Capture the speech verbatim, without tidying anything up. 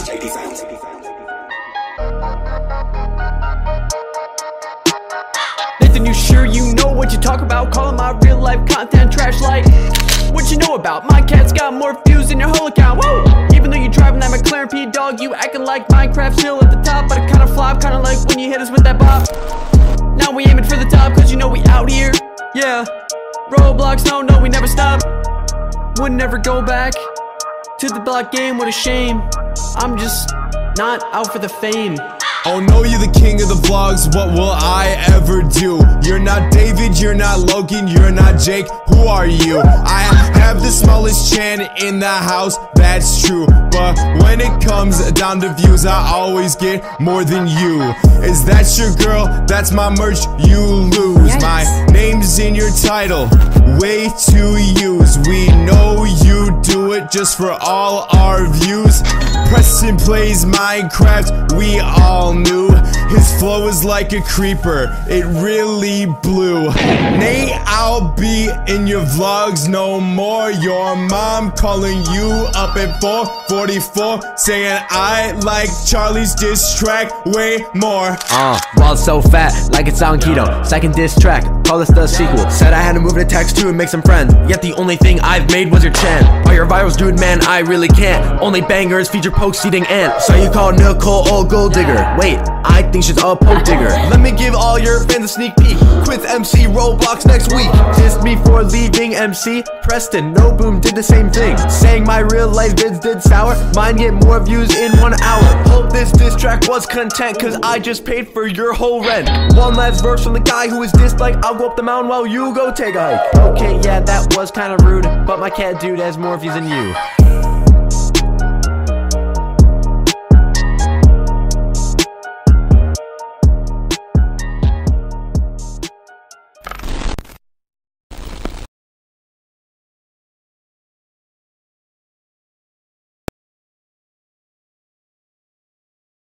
J D Sounds. Nathan, you sure you know what you talk about? Calling my real life content trash like what you know about? My cat's got more views than your whole account. Woo! Even though you driving that McLaren P dog, you acting like Minecraft's still at the top, but it kinda flop, kinda like when you hit us with that bop. Now we aiming for the top, cause you know we out here. Yeah, Roblox, no, no, we never stop. Would never go back to the block game, what a shame. I'm just not out for the fame. Oh no, you're the king of the vlogs, what will I ever do? You're not David, you're not Logan, you're not Jake, who are you? I have the smallest chan in the house, that's true. But when it comes down to views, I always get more than you. Is that your girl? That's my merch, you lose. Yes. My name's in your title, way to use. We know you do it just for all our views. Preston plays Minecraft, we all knew. His flow is like a creeper, it really blew. Nate, I'll be in your vlogs no more. Your mom calling you up at four forty-four, saying I like Charlie's diss track way more. Uh, wallet so fat, like it's on keto. Second diss track, call this the sequel. Said I had to move to text two and make some friends, yet the only thing I've made was your chan. All your virals, dude, man, I really can't. Only bangers feature pokes eating ant. So you call Nicole old gold digger. Wait, I think she's a poke digger. Let me give all your fans a sneak peek. Quit M C Roblox next week. Dissed me for leaving M C. Preston, no boom, did the same thing. Saying my real life vids did sour. Mine get more views in one hour. Hope this diss track was content, cause I just paid for your whole rent. One last verse from the guy who is dissed like I'll go up the mountain while you go take a hike. Okay, yeah, that was kinda rude, but my cat dude has more views than you.